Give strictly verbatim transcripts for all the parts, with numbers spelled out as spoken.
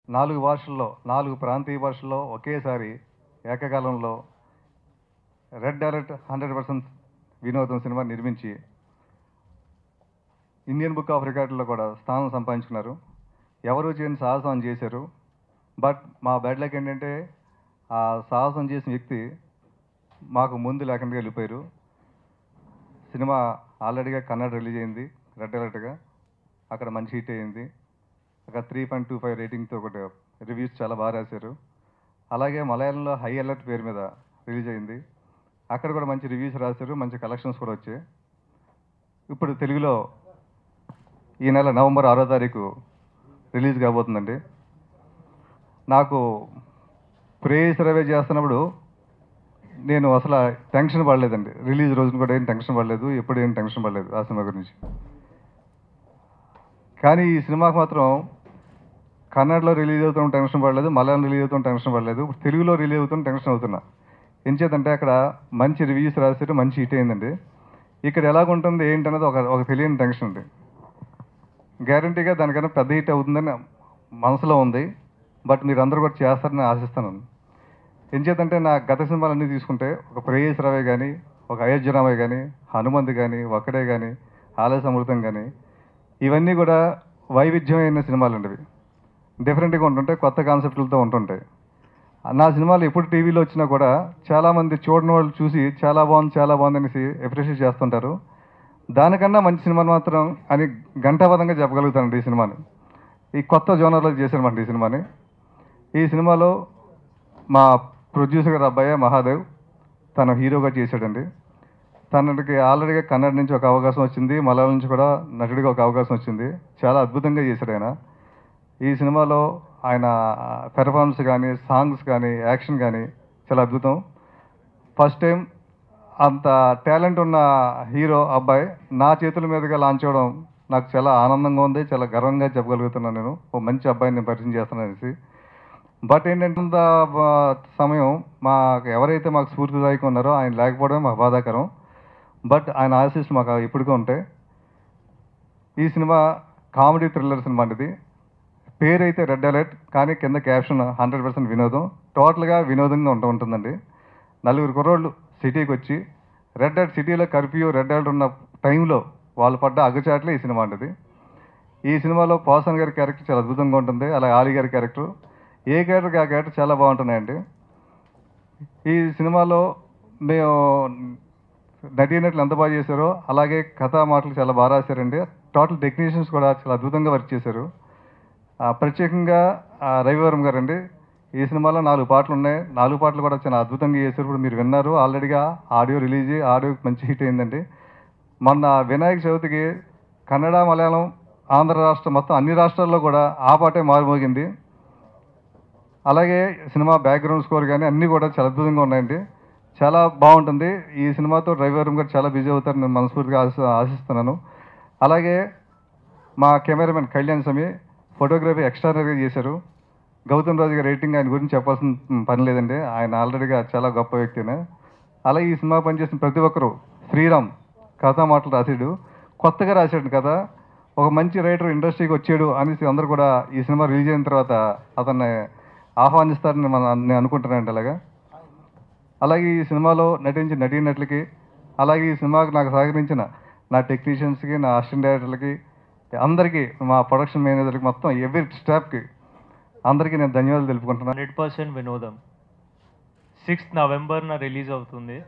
నాలుగు భాషల్లో నాలుగు ప్రాంతీయ భాషల్లో ఒకేసారి ఏకకాలంలో రెడ్ అలర్ట్ హండ్రెడ్ పర్సెంట్ వినోదం సినిమా నిర్మించి ఇండియన్ బుక్ ఆఫ్ రికార్డులో కూడా స్థానం సంపాదించుకున్నారు. ఎవరు చేయని సాహసం చేశారు. బట్ మా బ్యాడ్ లక్ ఏంటంటే ఆ సాహసం చేసిన వ్యక్తి మాకు ముందు లేకుండా వెళ్ళిపోయారు. సినిమా ఆల్రెడీగా కన్నడ రిలీజ్ అయింది రెడ్ అలర్ట్గా. అక్కడ మంచి హిట్ అయింది. అక్కడ త్రీ పాయింట్ టూ ఫైవ్ రేటింగ్తో ఒకటి రివ్యూస్ చాలా బాగా రాశారు. అలాగే మలయాళంలో హై అలర్ట్ పేరు మీద రిలీజ్ అయింది. అక్కడ కూడా మంచి రివ్యూస్ రాశారు, మంచి కలెక్షన్స్ కూడా వచ్చాయి. ఇప్పుడు తెలుగులో ఈ నెల నవంబర్ ఆరో తారీఖు రిలీజ్ కాబోతుందండి. నాకు ప్రేయస్ సర్వే చేస్తున్నప్పుడు నేను అసలు టెన్షన్ పడలేదండి. రిలీజ్ రోజున కూడా ఏం టెన్షన్ పడలేదు, ఎప్పుడు ఏం టెన్షన్ పడలేదు ఆ సినిమా గురించి. కానీ ఈ సినిమాకి మాత్రం కన్నడలో రిలీజ్ అవుతున్న టెన్షన్ పడలేదు, మలయాళం రిలీజ్ అవుతున్న టెన్షన్ పడలేదు, తెలుగులో రిలీజ్ అవుతున్న టెన్షన్ అవుతున్నా. ఎంచేతంటే అక్కడ మంచి రివ్యూస్ రాశారు, మంచి హిట్ అయిందండి. ఇక్కడ ఎలాగుంటుంది ఏంటనేది ఒక ఒక తెలియని టెన్షన్ అండి. గ్యారంటీగా దానికన్నా పెద్ద హిట్ అవుతుందని మనసులో ఉంది. బట్ మీరు అందరూ కూడా చేస్తారని ఆశిస్తున్నాను. ఎంచేతంటే నా గత సినిమాలన్నీ తీసుకుంటే ఒక ప్రేయస్ రవే కానీ, ఒక అయోధ్య రామయ్య కానీ, హనుమంత్ కానీ, ఒక్కడే కానీ, ఆలయ అమృతం కానీ, ఇవన్నీ కూడా వైవిధ్యమైన సినిమాలు అండి. డిఫరెంట్గా ఉంటుంటాయి, కొత్త కాన్సెప్ట్లతో ఉంటుంటాయి. నా సినిమాలు ఎప్పుడు టీవీలో వచ్చినా కూడా చాలామంది చూడని వాళ్ళు చూసి చాలా బాగుంది చాలా బాగుంది అనేసి అప్రిషియేట్ చేస్తుంటారు. దానికన్నా మంచి సినిమాని మాత్రం అని గంటాబద్ధంగా చెప్పగలుగుతానండి ఈ సినిమాని. ఈ కొత్త జోనర్లో చేశానమాట ఈ సినిమాని. ఈ సినిమాలో మా ప్రొడ్యూసర్ గారు అబ్బాయి మహాదేవ్ తన హీరోగా చేశాడండి. తనకి ఆల్రెడీగా కన్నడ నుంచి ఒక అవకాశం వచ్చింది, మలయాళం నుంచి కూడా నటుడిగా ఒక అవకాశం వచ్చింది. చాలా అద్భుతంగా చేశాడు ఆయన. ఈ సినిమాలో ఆయన పెర్ఫార్మెన్స్ కానీ, సాంగ్స్ కానీ, యాక్షన్ కానీ చాలా అద్భుతం. ఫస్ట్ టైం అంత టాలెంట్ ఉన్న హీరో అబ్బాయి నా చేతుల మీదుగా లాంచ్ అవ్వడం నాకు చాలా ఆనందంగా ఉంది, చాలా గర్వంగా చెప్పగలుగుతున్నాను. నేను ఓ మంచి అబ్బాయిని నేను పరిచయం చేస్తున్నాను అనేసి. బట్ ఏంటంటే అంత సమయం మా ఎవరైతే మాకు స్ఫూర్తిదాయకం ఉన్నారో ఆయన లేకపోవడం మాకు బాధాకరం. బట్ ఆయన ఆశీస్సులు మాకు ఇప్పటికీ ఉంటాయి. ఈ సినిమా కామెడీ థ్రిల్లర్ సినిమా అండి. పేరైతే రెడ్ అలర్ట్, కానీ కింద క్యాప్షన్ హండ్రెడ్ పర్సెంట్ వినోదం. టోటల్గా వినోదంగా ఉంటూ ఉంటుందండి. నలుగురు కుర్రోళ్ళు సిటీకి వచ్చి రెడ్ అలర్ట్, సిటీలో కర్ఫ్యూ రెడ్ అలర్ట్ ఉన్న టైంలో వాళ్ళు పడ్డ అగచాట్లే ఈ సినిమా అండి. ఈ సినిమాలో పోసన్ గారి క్యారెక్టర్ చాలా అద్భుతంగా ఉంటుంది. అలాగే ఆలి గారి క్యారెక్టర్, ఏ క్యారెక్టర్ ఆ క్యారెక్టర్ చాలా బాగుంటున్నాయండి. ఈ సినిమాలో మేము నటీనటులు ఎంత బాగా చేశారో అలాగే కథా మాటలు చాలా బాగా రాశారండి. టోటల్ టెక్నీషియన్స్ కూడా చాలా అద్భుతంగా వర్క్ చేశారు. ప్రత్యేకంగా రవివర్మ గారు అండి. ఈ సినిమాలో నాలుగు పాటలు ఉన్నాయి. నాలుగు పాటలు కూడా చాలా అద్భుతంగా చేశారు. ఇప్పుడు మీరు విన్నారు, ఆల్రెడీగా ఆడియో రిలీజ్ ఆడియో మంచి హిట్ అయిందండి. మొన్న వినాయక చవితికి కన్నడ, మలయాళం, ఆంధ్ర రాష్ట్రం మొత్తం అన్ని రాష్ట్రాల్లో కూడా ఆ పాటే మారుమోగింది. అలాగే సినిమా బ్యాక్గ్రౌండ్ స్కోర్ కానీ అన్నీ కూడా చాలా అద్భుతంగా ఉన్నాయండి. చాలా బాగుంటుంది. ఈ సినిమాతో రవివర్మ గారు చాలా బిజీ అవుతారు నేను మనస్ఫూర్తిగా ఆశ ఆశిస్తున్నాను. అలాగే మా కెమెరామెన్ కళ్యాణ్ సమీ ఫోటోగ్రఫీ ఎక్స్ట్రానరీగా చేశారు. గౌతమ్ రాజు గారి రేటింగ్ ఆయన గురించి చెప్పాల్సిన పని లేదండి. ఆయన ఆల్రెడీగా చాలా గొప్ప వ్యక్తినే. అలాగే ఈ సినిమా పనిచేసిన ప్రతి ఒక్కరు, శ్రీరామ్ కథా మాటలు రాసాడు, కొత్తగా రాశాడు కథ. ఒక మంచి రైటర్ ఇండస్ట్రీకి వచ్చాడు అనేసి అందరూ కూడా ఈ సినిమా రిలీజ్ అయిన తర్వాత అతన్ని ఆహ్వానిస్తారని మనం నేను అనుకుంటున్నానండి. అలాగా అలాగే ఈ సినిమాలో నటించిన నటీనటులకి, అలాగే ఈ సినిమాకి నాకు సహకరించిన నా టెక్నీషియన్స్కి, నా అసిస్టెంట్ డైరెక్టర్లకి, అందరికీ, మా ప్రొడక్షన్ మేనేజర్కి, మొత్తం ఎవ్రీ స్టాఫ్కి అందరికీ నేను ధన్యవాదాలు తెలుపుకుంటున్నాను. హండ్రెడ్ పర్సెంట్ వినోదం సిక్స్త్ నవంబర్న రిలీజ్ అవుతుంది.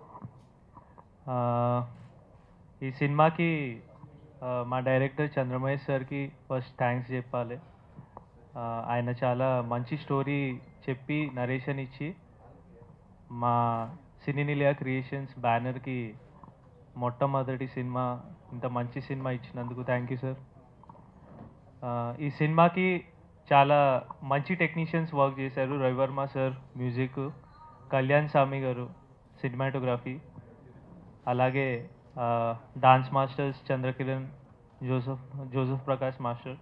ఈ సినిమాకి మా డైరెక్టర్ చంద్రమహేష్ సార్కి ఫస్ట్ థ్యాంక్స్ చెప్పాలి. ఆయన చాలా మంచి స్టోరీ చెప్పి నరేషన్ ఇచ్చి మా సినీ నిలయ క్రియేషన్స్ బ్యానర్కి మొట్టమొదటి సినిమా, ఇంత మంచి సినిమా ఇచ్చినందుకు థ్యాంక్ యూ సార్. ఈ సినిమాకి చాలా మంచి టెక్నీషియన్స్ వర్క్ చేశారు. రవివర్మ సార్ మ్యూజిక్, కళ్యాణ్ స్వామి గారు సినిమాటోగ్రఫీ, అలాగే dance masters Chandrakiran, Joseph Joseph Prakash master,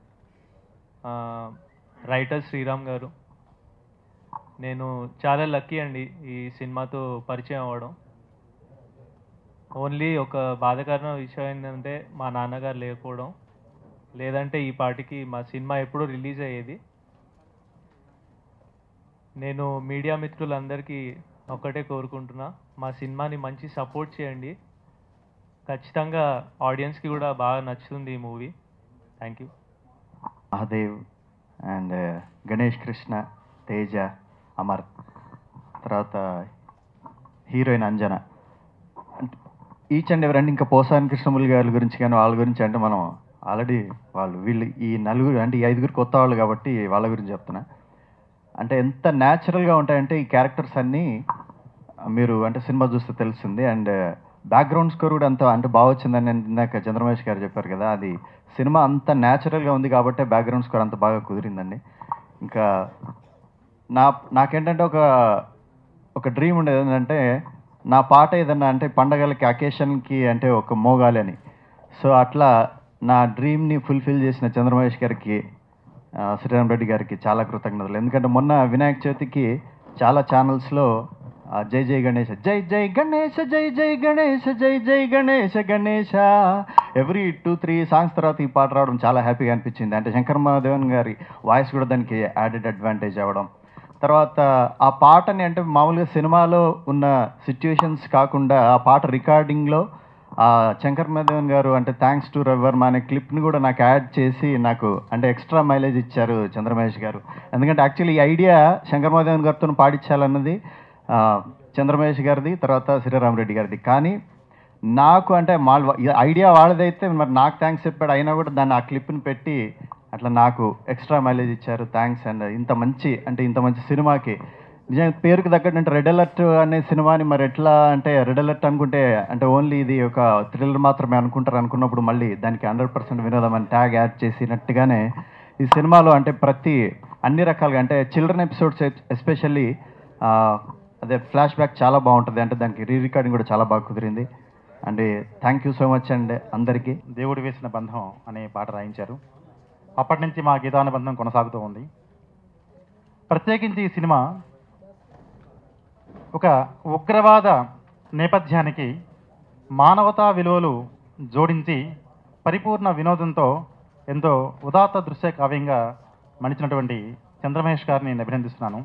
writer Sriram గారు. నేను చాలా లక్కీ అండి ఈ సినిమాతో పరిచయం అవ్వడం. ఓన్లీ ఒక బాధాకరమైన విషయం ఏంటంటే మా నాన్నగారు లేకపోవడం, లేదంటే ఈ పాటికి మా సినిమా ఎప్పుడో రిలీజ్ అయ్యేది. నేను మీడియా మిత్రులందరికీ ఒకటే కోరుకుంటున్నా, మా సినిమాని మంచి సపోర్ట్ చేయండి. ఖచ్చితంగా ఆడియన్స్కి కూడా బాగా నచ్చుతుంది ఈ movie. Thank you. Mahadev and Ganesh Krishna, Teja, Amar, తర్వాత హీరోయిన్ అంజన, ఈచ్ అండ్ ఎవరండి, ఇంకా పోసాని కృష్ణములు గారి గురించి కానీ వాళ్ళ గురించి అంటే మనం ఆల్రెడీ వాళ్ళు వీళ్ళు ఈ నలుగురు అంటే ఈ ఐదుగురు కొత్త వాళ్ళు కాబట్టి వాళ్ళ గురించి చెప్తున్నా. అంటే ఎంత న్యాచురల్గా ఉంటాయంటే ఈ క్యారెక్టర్స్ అన్నీ మీరు అంటే సినిమా చూస్తే తెలుస్తుంది. అండ్ బ్యాక్గ్రౌండ్ స్కోర్ కూడా అంత అంటే బాగా వచ్చిందని ఇందాక చంద్రమేష్ గారు చెప్పారు కదా, అది సినిమా అంత న్యాచురల్గా ఉంది కాబట్టి బ్యాక్గ్రౌండ్ స్కోర్ అంత బాగా కుదిరిందండి. ఇంకా నా నాకేంటంటే ఒక ఒక డ్రీమ్ ఉండేది ఏంటంటే నా పాట ఏదన్నా అంటే పండగలకి అకేషన్కి అంటే ఒక మోగాలి అని. సో అట్లా నా డ్రీమ్ని ఫుల్ఫిల్ చేసిన చంద్రమహేష్ గారికి, శ్రీరామ్ రెడ్డి గారికి చాలా కృతజ్ఞతలు. ఎందుకంటే మొన్న వినాయక చవితికి చాలా ఛానల్స్లో జై జై గణేష్, జై జై గణేష, జై జై గణేష, జై జై Ganesha Ganesha, every two three songs తర్వాత ఈ పాట రావడం చాలా హ్యాపీగా అనిపించింది. అంటే శంకర్ మహాదేవన్ గారి వాయిస్ కూడా దానికి యాడెడ్ అడ్వాంటేజ్ అవ్వడం. తర్వాత ఆ పాటని అంటే మామూలుగా సినిమాలో ఉన్న సిచ్యువేషన్స్ కాకుండా ఆ పాట రికార్డింగ్లో శంకర్ మహాదేవన్ గారు అంటే థ్యాంక్స్ టు రవివర్మ అనే క్లిప్ని కూడా నాకు యాడ్ చేసి నాకు అంటే ఎక్స్ట్రా మైలేజ్ ఇచ్చారు చంద్రమహేష్ గారు. ఎందుకంటే యాక్చువల్లీ ఈ ఐడియా శంకర్ మహాదేవన్ గారితో పాడించాలన్నది చంద్రమహేష్ గారిది, తర్వాత శ్రీరామ్ రెడ్డి గారిది. కానీ నాకు అంటే మా ఐడియా వాళ్ళదైతే మరి నాకు థ్యాంక్స్ చెప్పాడు, అయినా కూడా దాన్ని ఆ క్లిప్ని పెట్టి అట్లా నాకు ఎక్స్ట్రా మైలేజ్ ఇచ్చారు. థ్యాంక్స్. అండ్ ఇంత మంచి అంటే ఇంత మంచి సినిమాకి నిజంగా పేరుకు తగ్గట్టు అంటే రెడ్ అలర్ట్ అనే సినిమాని మరి ఎట్లా అంటే రెడ్ అలర్ట్ అనుకుంటే అంటే ఓన్లీ ఇది ఒక థ్రిల్లర్ మాత్రమే అనుకుంటారు అనుకున్నప్పుడు మళ్ళీ దానికి హండ్రెడ్ పర్సెంట్ వినోదం అని ట్యాగ్ యాడ్ చేసినట్టుగానే ఈ సినిమాలో అంటే ప్రతి అన్ని రకాలుగా అంటే చిల్డ్రన్ ఎపిసోడ్స్ ఎస్పెషల్లీ అదే ఫ్లాష్ బ్యాక్ చాలా బాగుంటుంది. అంటే దానికి రీ రికార్డింగ్ కూడా చాలా బాగా కుదిరింది. And thank you so much అండి అందరికీ. దేవుడు వేసిన బంధం అనే పాట రాయించారు. అప్పటి నుంచి మా గీతానుబంధం కొనసాగుతూ ఉంది. ప్రత్యేకించి ఈ సినిమా ఒక ఉగ్రవాద నేపథ్యానికి మానవతా విలువలు జోడించి పరిపూర్ణ వినోదంతో ఎంతో ఉదాత్త దృశ్య కావ్యంగా మలిచినటువంటి చంద్రమహేష్ గారిని నేను అభినందిస్తున్నాను.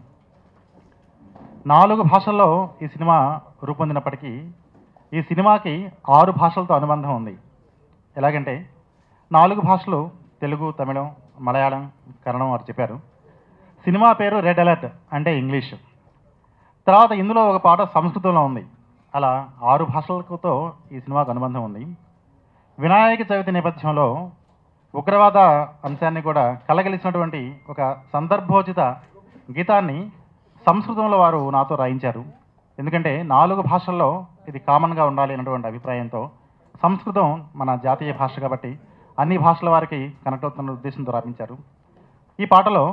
నాలుగు భాషల్లో ఈ సినిమా రూపొందినప్పటికీ ఈ సినిమాకి ఆరు భాషలతో అనుబంధం ఉంది. ఎలాగంటే నాలుగు భాషలు తెలుగు, తమిళం, మలయాళం, కన్నడం వారు చెప్పారు. సినిమా పేరు రెడ్ అలర్ట్ అంటే ఇంగ్లీష్. తర్వాత ఇందులో ఒక పాట సంస్కృతంలో ఉంది. అలా ఆరు భాషలతో ఈ సినిమాకు అనుబంధం ఉంది. వినాయక చవితి నేపథ్యంలో ఉగ్రవాద అంశాన్ని కూడా కలగలిసినటువంటి ఒక సందర్భోచిత గీతాన్ని సంస్కృతంలో వారు నాతో రాయించారు. ఎందుకంటే నాలుగు భాషల్లో ఇది కామన్గా ఉండాలి అన్నటువంటి అభిప్రాయంతో సంస్కృతం మన జాతీయ భాష కాబట్టి అన్ని భాషల వారికి కనెక్ట్ అవుతున్న ఉద్దేశంతో రాపించారు. ఈ పాటలో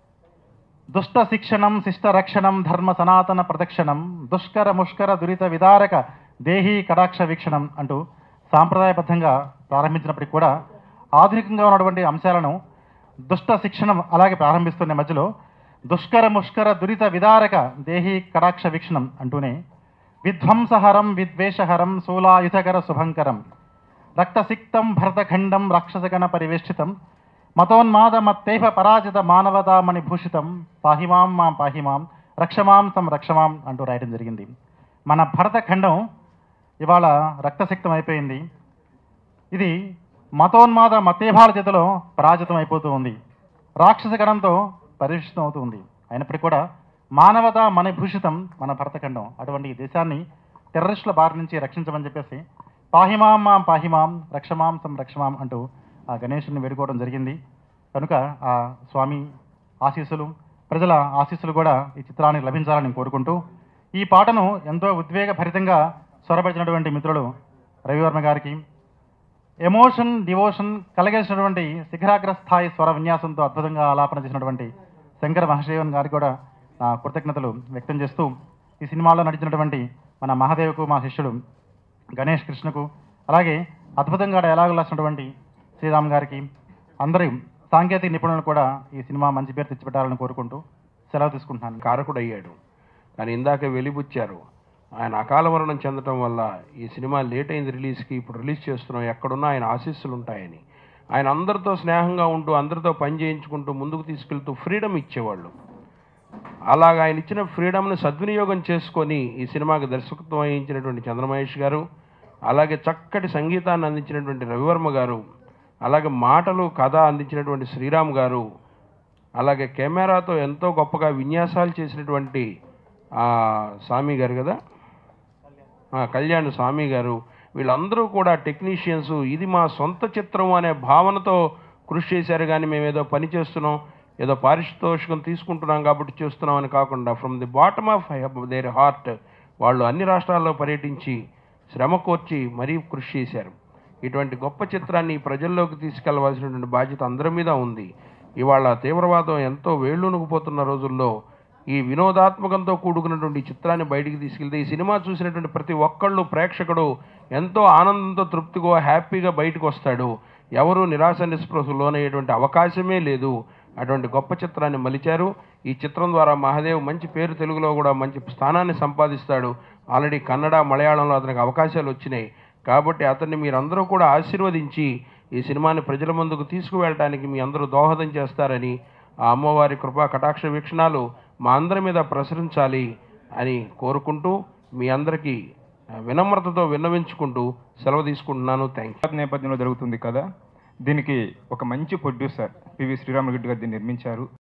దుష్ట శిక్షణం శిష్ట రక్షణం ధర్మ సనాతన ప్రదక్షిణం దుష్కర ముష్కర దురిత విదారక దేహీ కటాక్ష వీక్షణం అంటూ సాంప్రదాయబద్ధంగా ప్రారంభించినప్పటికీ కూడా ఆధునికంగా ఉన్నటువంటి అంశాలను దుష్ట శిక్షణం అలాగే ప్రారంభిస్తున్న మధ్యలో దుష్కర ముష్కర దురిత విదారక దేహీ కటాక్ష వీక్షణం అంటూనే విధ్వంసహరం విద్వేషహరం శూలాయుధకర శుభంకరం రక్తసిక్తం భరతఖండం రాక్షసగణ పరివేష్టితం మతోన్మాద మత్తేహ పరాజిత మానవతామణి భూషితం పాహిమాం మాం పాహిమాం రక్షమాం తం రక్షమాం అంటూ రాయడం జరిగింది. మన భరతఖండం ఇవాళ రక్తసిక్తం అయిపోయింది. ఇది మతోన్మాద మత్తేభాల చేతిలో పరాజితం అయిపోతూ ఉంది. రాక్షస గణంతో పరివేషితం అవుతుంది. అయినప్పటికీ కూడా మానవత మణిభూషితం మన భరతఖండం. అటువంటి దేశాన్ని టెర్రరిస్టుల బారి నుంచి రక్షించమని చెప్పేసి పాహిమాం మాం పాహిమాం రక్షమాం తం రక్షమాం అంటూ ఆ గణేశుని వేడుకోవడం జరిగింది. కనుక ఆ స్వామి ఆశీస్సులు, ప్రజల ఆశీస్సులు కూడా ఈ చిత్రానికి లభించాలని కోరుకుంటూ ఈ పాటను ఎంతో ఉద్వేగభరితంగా స్వరపరిచినటువంటి మిత్రులు రవివర్మ గారికి, ఎమోషన్ డివోషన్ కలగలిసినటువంటి శిఖరాగ్ర స్థాయి స్వర విన్యాసంతో అద్భుతంగా ఆలాపన చేసినటువంటి శంకర మహాదేవన్ గారికి కూడా నా కృతజ్ఞతలు వ్యక్తం చేస్తూ ఈ సినిమాలో నటించినటువంటి మన మహాదేవ్కు, మా శిష్యుడు గణేష్ కృష్ణకు, అలాగే అద్భుతంగా డైలాగులు రాసినటువంటి శ్రీరామ్ గారికి, అందరి సాంకేతిక నిపుణులు కూడా ఈ సినిమా మంచి పేరు తెచ్చిపెట్టాలని కోరుకుంటూ సెలవు తీసుకుంటున్నాను. కారకుడయ్యాడు కానీ ఇందాక వెలిబుచ్చారు. ఆయన అకాల మరణం చెందడం వల్ల ఈ సినిమా లేట్ అయింది రిలీజ్కి. ఇప్పుడు రిలీజ్ చేస్తున్నాం. ఎక్కడున్నా ఆయన ఆశీస్సులు ఉంటాయని. ఆయన అందరితో స్నేహంగా ఉంటూ అందరితో పని చేయించుకుంటూ ముందుకు తీసుకెళ్తూ ఫ్రీడమ్ ఇచ్చేవాళ్ళు. అలాగ ఆయన ఇచ్చిన ఫ్రీడమ్ని సద్వినియోగం చేసుకొని ఈ సినిమాకి దర్శకత్వం వహించినటువంటి చంద్రమహేష్ గారు, అలాగే చక్కటి సంగీతాన్ని అందించినటువంటి రవివర్మ గారు, అలాగే మాటలు కథ అందించినటువంటి శ్రీరామ్ గారు, అలాగే కెమెరాతో ఎంతో గొప్పగా విన్యాసాలు చేసినటువంటి స్వామి గారు కదా ఆ, కళ్యాణ్ స్వామి గారు, వీళ్ళందరూ కూడా టెక్నీషియన్స్. ఇది మా సొంత చిత్రం అనే భావనతో కృషి చేశారు. కానీ మేము ఏదో పని చేస్తున్నాం, ఏదో పారితోషికం తీసుకుంటున్నాం కాబట్టి చేస్తున్నాం అని కాకుండా from the bottom of their heart వాళ్ళు అన్ని రాష్ట్రాల్లో పర్యటించి శ్రమ కోర్చి మరీ కృషి చేశారు. ఇటువంటి గొప్ప చిత్రాన్ని ప్రజల్లోకి తీసుకెళ్లవలసినటువంటి బాధ్యత అందరి మీద ఉంది. ఇవాళ తీవ్రవాదం ఎంతో వేళ్ళూనుకుపోతున్న రోజుల్లో ఈ వినోదాత్మకంతో కూడుకున్నటువంటి చిత్రాన్ని బయటికి తీసుకెళ్తే ఈ సినిమా చూసినటువంటి ప్రతి ఒక్కళ్ళు ప్రేక్షకుడు ఎంతో ఆనందంతో తృప్తిగా హ్యాపీగా బయటకు వస్తాడు. ఎవరు నిరాశ నిస్పృహకు లోనయ్యేటువంటి అవకాశమే లేదు. అటువంటి గొప్ప చిత్రాన్ని మలిచారు. ఈ చిత్రం ద్వారా మహాదేవ్ మంచి పేరు తెలుగులో కూడా మంచి స్థానాన్ని సంపాదిస్తాడు. ఆల్రెడీ కన్నడ, మలయాళంలో అతనికి అవకాశాలు వచ్చినాయి. కాబట్టి అతన్ని మీరందరూ కూడా ఆశీర్వదించి ఈ సినిమాని ప్రజల ముందుకు తీసుకువెళ్ళడానికి మీ అందరూ దోహదం చేస్తారని, ఆ అమ్మవారి కృపా కటాక్ష వీక్షణాలు మా అందరి మీద ప్రసరించాలి అని కోరుకుంటూ మీ అందరికీ వినమ్రతతో విన్నవించుకుంటూ సెలవు తీసుకుంటున్నాను. Thank you. నేపథ్యంలో జరుగుతుంది కదా, దీనికి ఒక మంచి ప్రొడ్యూసర్ పివి శ్రీరామరెడ్డి గారు దీన్ని నిర్మించారు.